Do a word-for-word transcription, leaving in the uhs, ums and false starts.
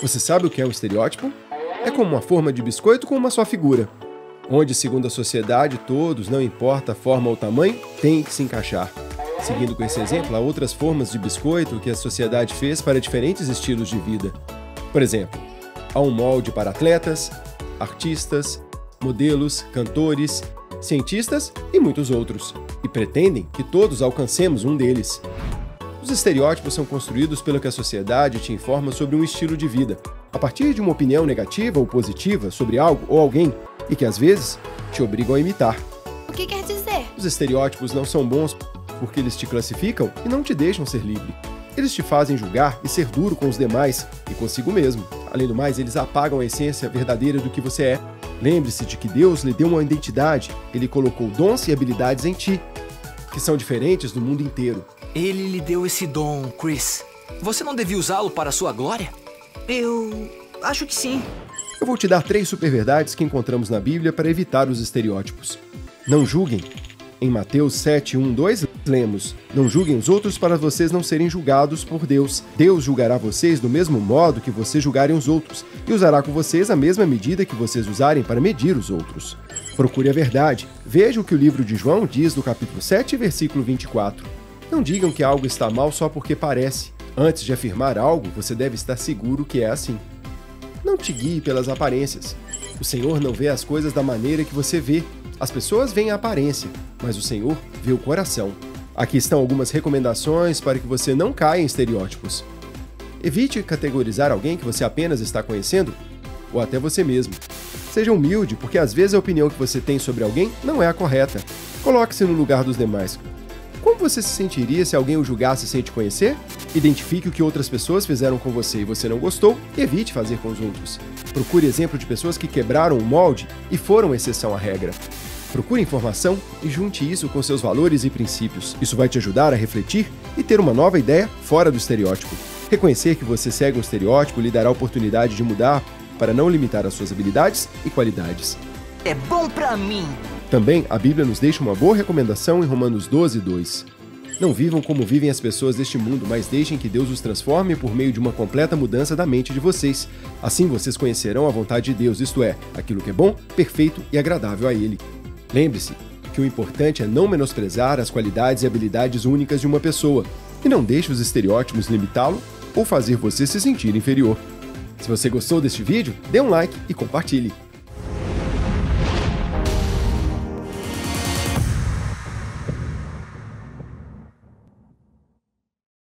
Você sabe o que é um estereótipo? É como uma forma de biscoito com uma só figura, onde, segundo a sociedade, todos, não importa a forma ou tamanho, têm que se encaixar. Seguindo com esse exemplo, há outras formas de biscoito que a sociedade fez para diferentes estilos de vida. Por exemplo, há um molde para atletas, artistas, modelos, cantores, cientistas e muitos outros, e pretendem que todos alcancemos um deles. Os estereótipos são construídos pelo que a sociedade te informa sobre um estilo de vida, a partir de uma opinião negativa ou positiva sobre algo ou alguém, e que às vezes te obrigam a imitar. O que quer dizer? Os estereótipos não são bons porque eles te classificam e não te deixam ser livre. Eles te fazem julgar e ser duro com os demais e consigo mesmo. Além do mais, eles apagam a essência verdadeira do que você é. Lembre-se de que Deus lhe deu uma identidade, Ele colocou dons e habilidades em ti, que são diferentes do mundo inteiro. Ele lhe deu esse dom, Chris. Você não devia usá-lo para a sua glória? Eu acho que sim. Eu vou te dar três super-verdades que encontramos na Bíblia para evitar os estereótipos. Não julguem. Em Mateus sete, um, dois, lemos: Não julguem os outros para vocês não serem julgados por Deus. Deus julgará vocês do mesmo modo que vocês julgarem os outros, e usará com vocês a mesma medida que vocês usarem para medir os outros. Procure a verdade. Veja o que o livro de João diz no capítulo sete, versículo vinte e quatro. Não digam que algo está mal só porque parece. Antes de afirmar algo, você deve estar seguro que é assim. Não te guie pelas aparências. O Senhor não vê as coisas da maneira que você vê. As pessoas veem a aparência, mas o Senhor vê o coração. Aqui estão algumas recomendações para que você não caia em estereótipos. Evite categorizar alguém que você apenas está conhecendo, ou até você mesmo. Seja humilde, porque às vezes a opinião que você tem sobre alguém não é a correta. Coloque-se no lugar dos demais. Como você se sentiria se alguém o julgasse sem te conhecer? Identifique o que outras pessoas fizeram com você e você não gostou, e evite fazer com os outros. Procure exemplo de pessoas que quebraram o molde e foram exceção à regra. Procure informação e junte isso com seus valores e princípios. Isso vai te ajudar a refletir e ter uma nova ideia fora do estereótipo. Reconhecer que você segue um estereótipo lhe dará a oportunidade de mudar para não limitar as suas habilidades e qualidades. É bom pra mim! Também, a Bíblia nos deixa uma boa recomendação em Romanos doze, dois. Não vivam como vivem as pessoas deste mundo, mas deixem que Deus os transforme por meio de uma completa mudança da mente de vocês. Assim vocês conhecerão a vontade de Deus, isto é, aquilo que é bom, perfeito e agradável a Ele. Lembre-se que o importante é não menosprezar as qualidades e habilidades únicas de uma pessoa, e não deixe os estereótipos limitá-lo ou fazer você se sentir inferior. Se você gostou deste vídeo, dê um like e compartilhe.